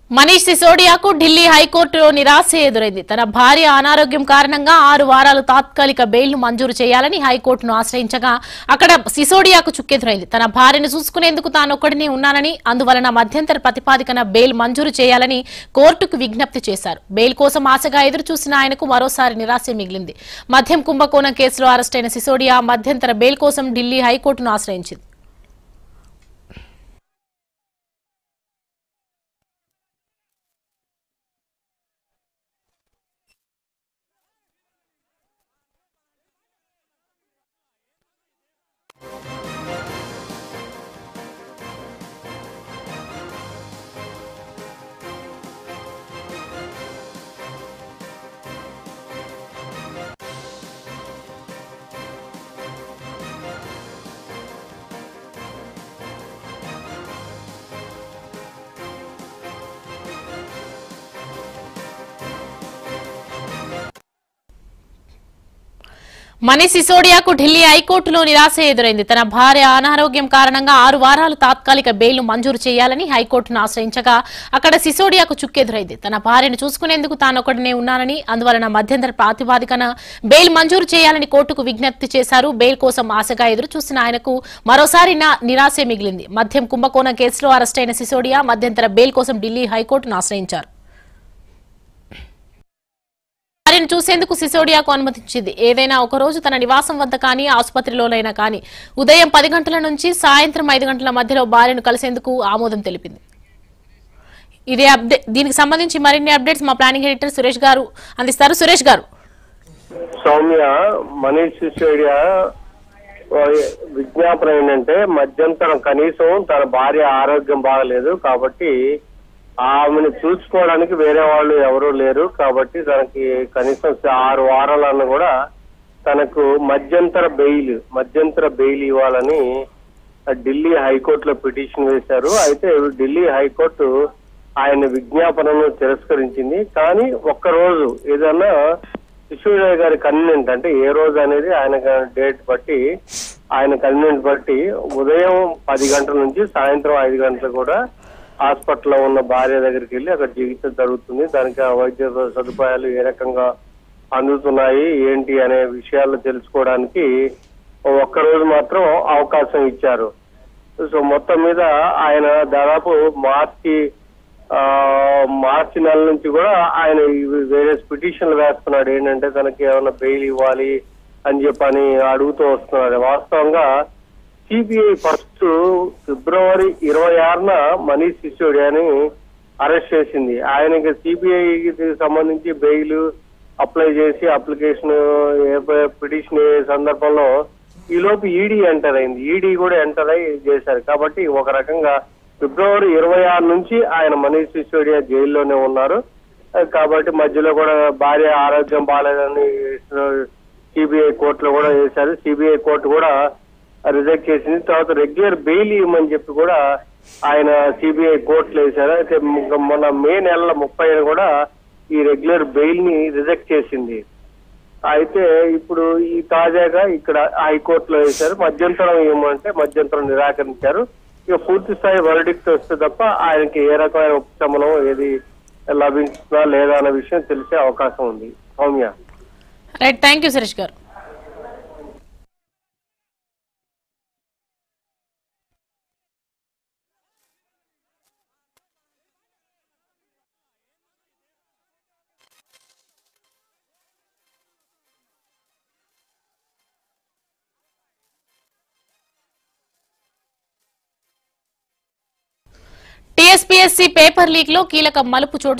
మనీష్ సిసోడియాకు ఢిల్లీ హైకోర్టులో నిరాశ ఎదురైంది. తన భార్య అనారోగ్యం కారణంగా 6 వారాలు తాత్కాలిక బెయిల్ మంజూరు చేయాలని హైకోర్టును ఆశ్రయించగా అక్కడ సిసోడియాకు చుక్కెదురైంది. తన భార్యను చూసుకునేందుకు తానొక్కడినే ఉన్నానని, అందువలన మధ్యంతర ప్రతిపాదికన బెయిల్ మంజూరు చేయాలని కోర్టుకు విజ్ఞప్తి చేశారు. బెయిల్ కోసం ఆశగా ఎదురుచూసిన ఆయనకు మరోసారి నిరాశ మిగిలింది. మద్యం కుంభకోణం కేసులో అరెస్టైన సిసోడియా మధ్యంతర బెయిల్ కోసం ఢిల్లీ హైకోర్టును ఆశ్రయించింది. మనీష్ సిసోడియాకు ఢిల్లీ హైకోర్టులో నిరాశ ఎదురైంది. తన భార్య అనారోగ్యం కారణంగా 6 వారాలు తాత్కాలిక బెయిల్ మంజూరు చేయాలని హైకోర్టును ఆశ్రయించగా అక్కడ సిసోడియాకు చుక్కెదురైంది. తన భార్యను చూసుకునేందుకు తానొక్కడినే ఉన్నానని, అందువలన మధ్యంతర ప్రాతిపాదికన బెయిల్ మంజూరు చేయాలని కోర్టుకు విజ్ఞప్తి చేశారు. బెయిల్ కోసం ఆశగా ఎదురు చూసిన ఆయనకు మరోసారి నిరాశే మిగిలింది. మద్యం కుంభకోణం కేసులో అరెస్టైన సిసోడియా మధ్యంతర బెయిల్ కోసం ఢిల్లీ హైకోర్టును ఆశ్రయించారు. భార్యను చూసేందుకు సిసోడియాకు అనుమతించింది. ఏదైనా ఒక రోజు తన నివాసం వద్ద కానీ, ఆసుపత్రిలోనైనా కానీ ఉదయం 10 గంటల నుంచి సాయంత్రం 5 గంటల మధ్యలో భార్యను కలిసేందుకు ఆమోదం తెలిపింది. ఇదే అప్డేట్. దీనికి సంబంధించి మరిన్ని అప్డేట్స్ మా ప్లానింగ్ ఎడిటర్ సురేష్ గారు అందిస్తారు. సురేష్ గారు. సౌమ్య, మనీష్ సిసోడియా విజ్ఞాపన ఏంటంటే మధ్యంతరం కనీసం తన భార్య ఆరోగ్యం బాగలేదు కాబట్టి ఆమెను చూసుకోవడానికి వేరే వాళ్ళు ఎవరూ లేరు కాబట్టి తనకి కనీసం 6 వారాలను కూడా తనకు మధ్యంతర బెయిల్ ఇవ్వాలని ఢిల్లీ హైకోర్టులో పిటిషన్ వేశారు. అయితే ఢిల్లీ హైకోర్టు ఆయన విజ్ఞాపనను తిరస్కరించింది. కానీ ఒక్కరోజు ఏదైనా సిసోడియా గారి కన్వీనియంట్ అంటే ఏ రోజు అనేది ఆయన డేట్ బట్టి, ఆయన కన్వీనియంట్ బట్టి ఉదయం 10 గంటల నుంచి సాయంత్రం 5 గంటలు కూడా హాస్పిటల్లో ఉన్న భార్య దగ్గరికి వెళ్ళి అక్కడ చికిత్స జరుగుతుంది. దానికి వైద్య సదుపాయాలు ఏ రకంగా అందుతున్నాయి ఏంటి అనే విషయాలు తెలుసుకోవడానికి ఒక్కరోజు మాత్రం అవకాశం ఇచ్చారు. సో మొత్తం మీద ఆయన దాదాపు మార్చి నెల నుంచి కూడా ఆయన వేరే పిటిషన్లు వేస్తున్నాడు. ఏంటంటే తనకి ఏమైనా బెయిల్ ఇవ్వాలి అని చెప్పని అడుగుతూ వస్తున్నాడు. వాస్తవంగా సిబిఐ ఫస్ట్ ఫిబ్రవరి 26న మనీష్ సిసోడియాని అరెస్ట్ చేసింది. ఆయనకి సిబిఐకి సంబంధించి బెయిల్ అప్లై చేసి అప్లికేషన్ పిటిషన్ సందర్భంలో ఈలోపు ఈడీ ఎంటర్ అయింది. ఈడీ కూడా ఎంటర్ అయి చేశారు. కాబట్టి ఒక రకంగా ఫిబ్రవరి 26 నుంచి ఆయన మనీష్ సిసోడియా జైల్లోనే ఉన్నారు. కాబట్టి మధ్యలో కూడా భార్య ఆరోగ్యం బాగాలేదని సిబిఐ కోర్టులో కూడా వేశారు. సిబిఐ కోర్టు కూడా రిజెక్ట్ చేసింది. తర్వాత రెగ్యులర్ బెయిల్ ఇవ్వమని చెప్పి కూడా ఆయన సిబిఐ కోర్టులో వేశారు. అయితే మొన్న మే నెల 30న కూడా ఈ రెగ్యులర్ బెయిల్ ని రిజెక్ట్ చేసింది. అయితే ఇప్పుడు ఈ తాజాగా ఇక్కడ హైకోర్టులో వేశారు. మధ్యంతరం ఇవ్వమంటే మధ్యంతరం నిరాకరించారు. ఇక పూర్తి స్థాయి వర్డిక్ట్ వస్తే తప్ప ఆయనకి ఏ రకమైన ఉపశమనం ఏది లభించుతుందా లేదా అన్న విషయం తెలిసే అవకాశం ఉంది. Soumya. Right, thank you Suresh గారు. టీఎస్పీఎస్సీ పేపర్ లీక్ లో కీలక మలుపు చోటు